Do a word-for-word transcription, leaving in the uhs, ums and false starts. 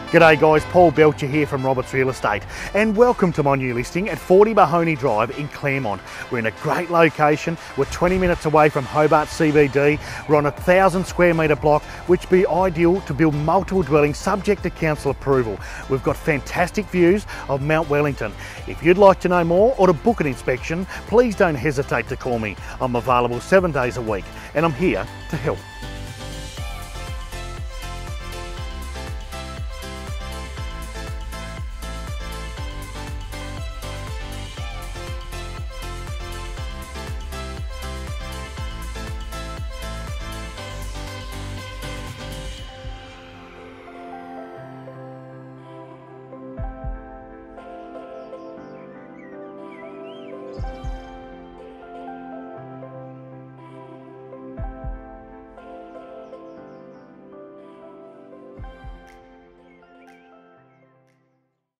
G'day guys, Paul Belcher here from Roberts Real Estate, and welcome to my new listing at forty Mahoney Drive in Claremont. We're in a great location. We're twenty minutes away from Hobart C B D. We're on a thousand square metre block, which would be ideal to build multiple dwellings subject to council approval. We've got fantastic views of Mount Wellington. If you'd like to know more or to book an inspection, please don't hesitate to call me. I'm available seven days a week and I'm here to help.